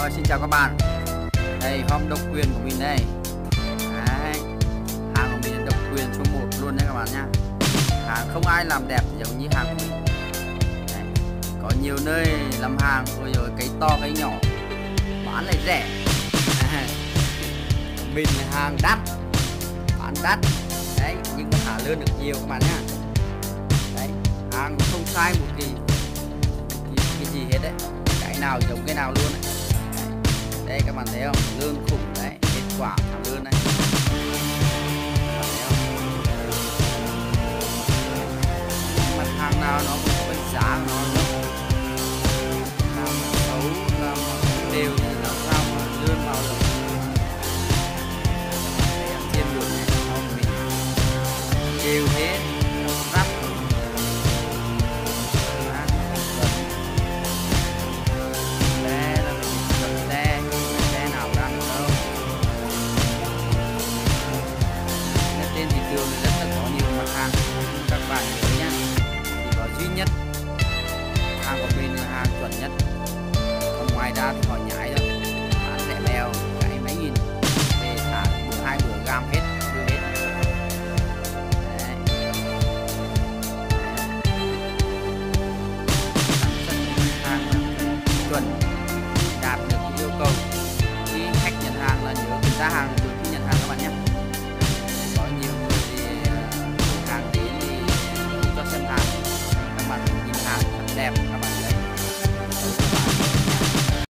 Rồi xin chào các bạn. Đây home độc quyền của mình đây. Đấy. Hàng của mình độc quyền số 1 luôn đấy các bạn nhá. Hàng không ai làm đẹp giống như hàng của mình. Đấy. Có nhiều nơi làm hàng rồi cái to cái nhỏ bán lại rẻ. Mình là hàng đắt, bán đắt. Đấy, nhưng mà trả lương được nhiều các bạn nhá. Đấy, hàng không sai một cái gì hết đấy, cái nào giống cái nào luôn đấy. Đây các bạn thấy không, lương khủng đấy, kết quả trả lương này. Mặt hàng nào nó cũng có cái giá của nó